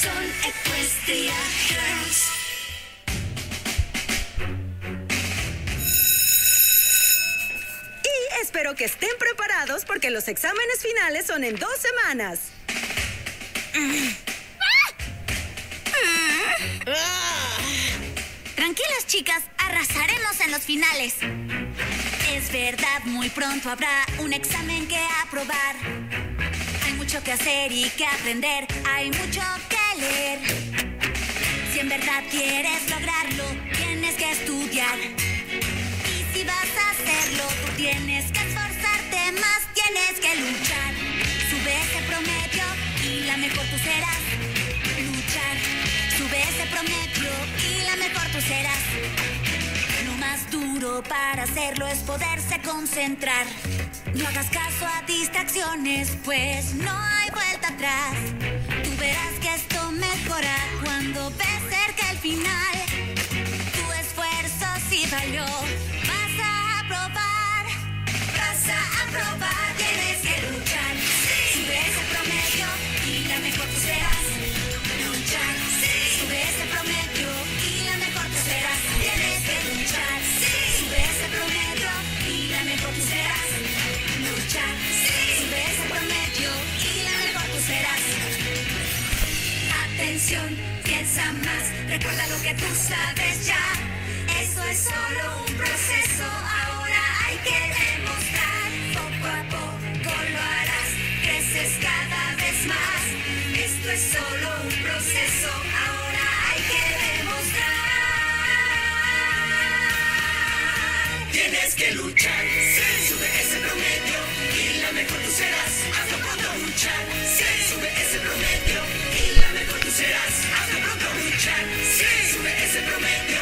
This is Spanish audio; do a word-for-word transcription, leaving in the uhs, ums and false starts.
Son Equestria Girls. Y espero que estén preparados porque los exámenes finales son en dos semanas. Tranquilas, chicas, arrasaremos en los finales. Es verdad, muy pronto habrá un examen que aprobar. Hay mucho que hacer y que aprender, hay mucho que leer. Si en verdad quieres lograrlo, tienes que estudiar. Y si vas a hacerlo, tú tienes que esforzarte más, tienes que luchar. Sube ese promedio y la mejor tú serás. Luchar, sube ese promedio y la mejor tú serás. Lo más duro para hacerlo es poderse concentrar. No hagas caso a distracciones, pues no hay vuelta atrás. Tú verás que esto mejora cuando ves cerca el final. Tu esfuerzo sí valió, vas a aprobar. Vas a aprobar, tienes que luchar. Sí. Sube ese promedio y la mejor tú serás. Luchar, sí. Sube ese promedio y la mejor tú serás. Tienes que luchar, sí. Sube ese promedio y la mejor tú serás. Luchar, sí. Sube ese promedio y la mejor tú serás. Atención, piensa más, recuerda lo que tú sabes ya. Eso es solo un proceso, ahora hay que demostrar. Poco a poco lo harás, creces cada vez más. Esto es solo un proceso, ahora hay que demostrar. Tienes que luchar, sí. Sube ese promedio y la mejor tú serás. Hazlo pronto, luchar, sí. Sube ese promedio y la mejor tú serás. Hazlo pronto, luchar, sí. Sube ese promedio.